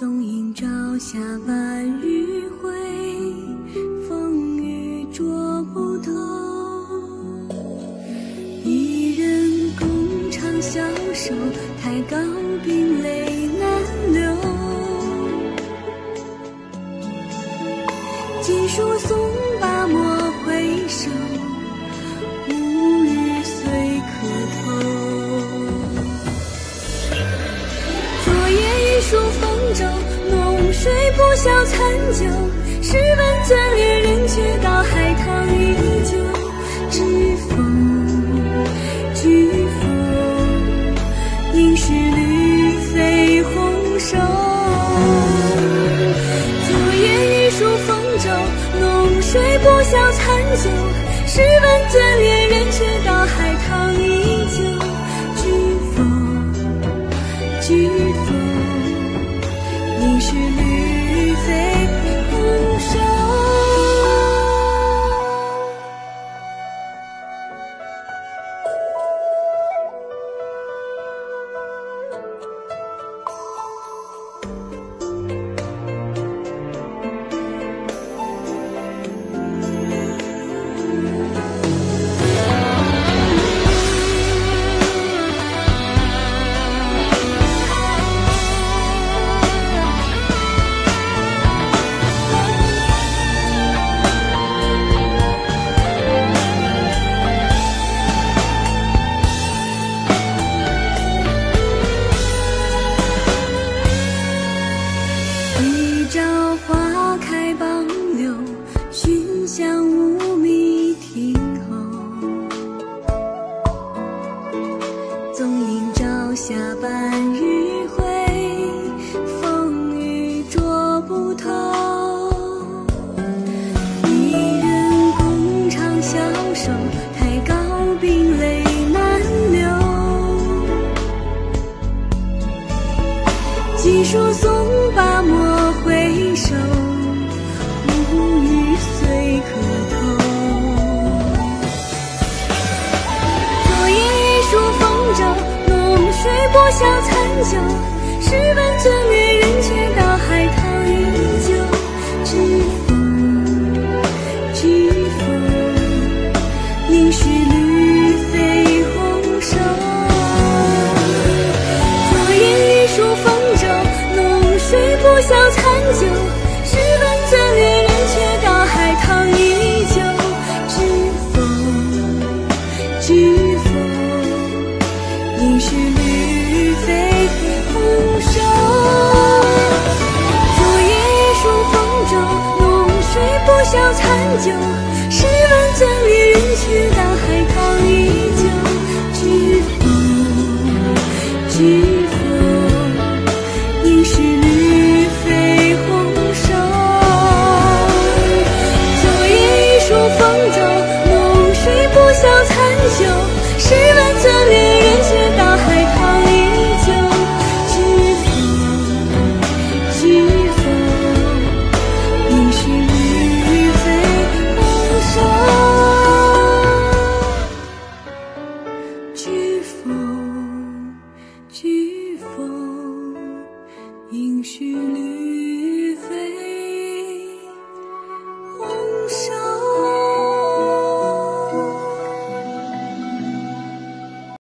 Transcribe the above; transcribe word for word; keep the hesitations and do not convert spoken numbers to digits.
纵映朝霞半日晖，风雨捉不透。一人共长相守，太高冰泪难流。锦书送罢莫回首，无日岁可偷。昨夜一书风骤，浓水不消残酒。试问卷帘人，却道海棠依旧。知否知否，应是绿肥红瘦。昨夜一书风骤，浓水不消残酒。试问卷帘人，却道海棠依旧。知否知否，应是绿肥红瘦。花开傍柳，熏香无觅庭后。纵映朝霞半日晖，风雨捉不透。一人共长相守，太高冰泪难流。锦书送罢莫回首，无日岁可偷。昨夜一书风骤，浓水不消残酒。试问卷帘人，却道海棠依旧。知否知否，应是绿肥红瘦。昨夜一书风骤，浓水不消残酒。试问卷帘人，却道海棠依旧。知否知否，应是绿肥红瘦。昨夜一书风骤，浓水不消残酒。